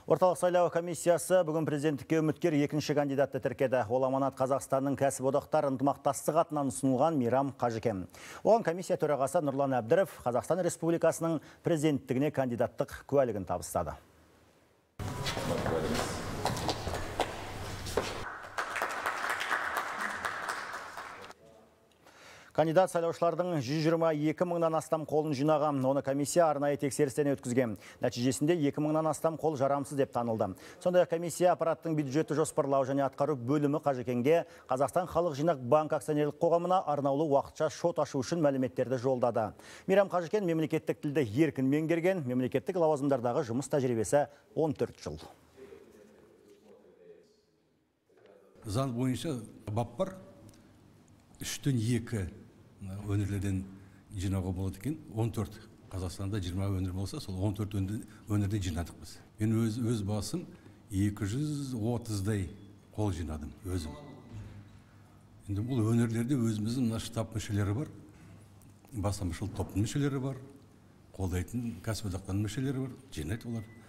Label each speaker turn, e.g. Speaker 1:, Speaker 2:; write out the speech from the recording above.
Speaker 1: Орталық сайлау комиссиясы бүгін президенттікке үміткер екінші кандидатты тіркеді. Ол аманат Қазақстанның кәсіподақтар ынтымақтастығы атынан ұсынылған Мейрам Қажыкен. Оған комиссия төрағасы Нұрлан Әбдіров Қазақстан Республикасының президенттігіне кандидаттық куәлігін табыстады. Кандидат сайлаушылардың 122 мыңнан астам қолын жинаған. Оны комиссия арнайы тексерістен өткізген. Нәтижесінде 2 мыңнан астам қол жарамсыз деп танылды. Сондай комиссия аппараттың бюджетті жоспарлау және атқару бөлімі Қажыкенге Қазақстан халық жинақ банк акционерлік қоғамына арнаулы уақытша шот ашу үшін мәліметтерді жолдады. Мейрам Қажыкен мемлекеттік тілді еркін меңгерген, мемлекеттік лауазымдардағы жұмыс тәжірибесі 14 жыл.
Speaker 2: Заң бойынша бап бар. 3-2 өңірлерден жинауға болады екен. 14 Қазақстанда 20 өңір болса, сол 14 өңірден жинадық біз. Мен өз басым 230-дай қол жинадым өзім. Енді бұл өңірлерде өзіміздің штаб мүшелері бар, бастамашыл топтың мүшелері бар, қолдайтын кәсіподақтардың мүшелері бар, жинайды олар.